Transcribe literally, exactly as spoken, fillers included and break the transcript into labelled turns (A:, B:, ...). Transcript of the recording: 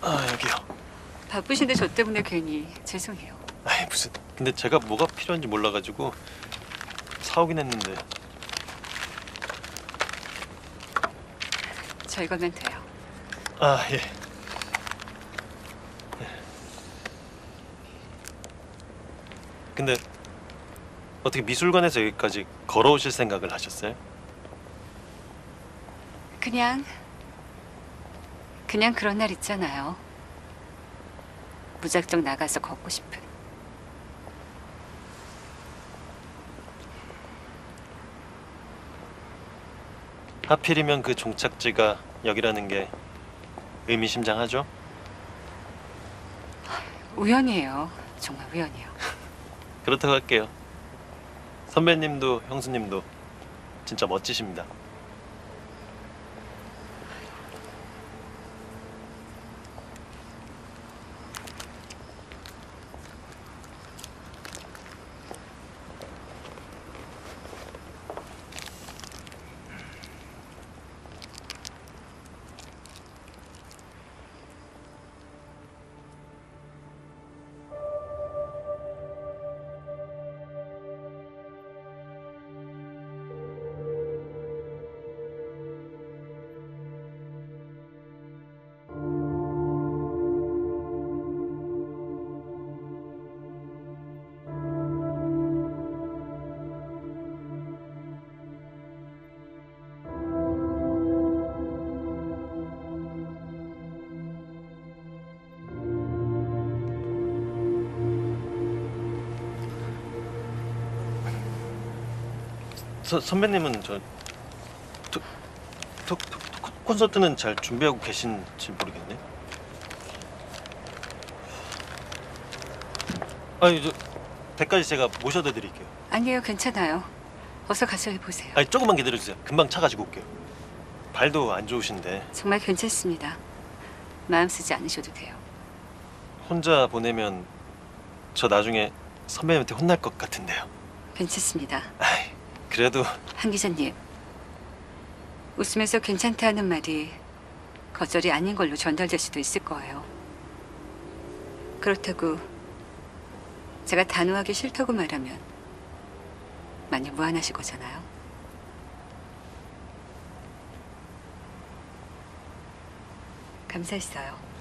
A: 아, 여기요.
B: 바쁘신데 저 때문에 괜히 죄송해요.
A: 아이, 무슨. 근데 제가 뭐가 필요한지 몰라가지고 사오긴 했는데.
B: 저 이거면 돼요.
A: 아, 예. 근데 어떻게 미술관에서 여기까지 걸어오실 생각을 하셨어요?
B: 그냥 그냥 그런 날 있잖아요. 무작정 나가서 걷고 싶은.
A: 하필이면 그 종착지가 여기라는 게 의미심장하죠?
B: 우연이에요. 정말 우연이에요.
A: 그렇다고 할게요. 선배님도 형수님도 진짜 멋지십니다. 서, 선배님은 저 토, 토, 토, 토, 콘서트는 잘 준비하고 계신지 모르겠네. 아니, 저 대까지 제가 모셔다 드릴게요.
B: 아니에요, 괜찮아요. 어서 가서 해보세요.
A: 아니, 조금만 기다려주세요. 금방 차 가지고 올게요. 발도 안 좋으신데.
B: 정말 괜찮습니다. 마음 쓰지 않으셔도 돼요.
A: 혼자 보내면 저 나중에 선배님한테 혼날 것 같은데요.
B: 괜찮습니다.
A: 아이, 그래도.
B: 한 기자님, 웃으면서 괜찮다 하는 말이 거절이 아닌 걸로 전달될 수도 있을 거예요. 그렇다고 제가 단호하게 싫다고 말하면 많이 무안하실 거잖아요. 감사했어요.